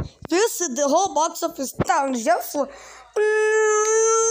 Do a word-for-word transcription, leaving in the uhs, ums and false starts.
This is the whole box office down just for.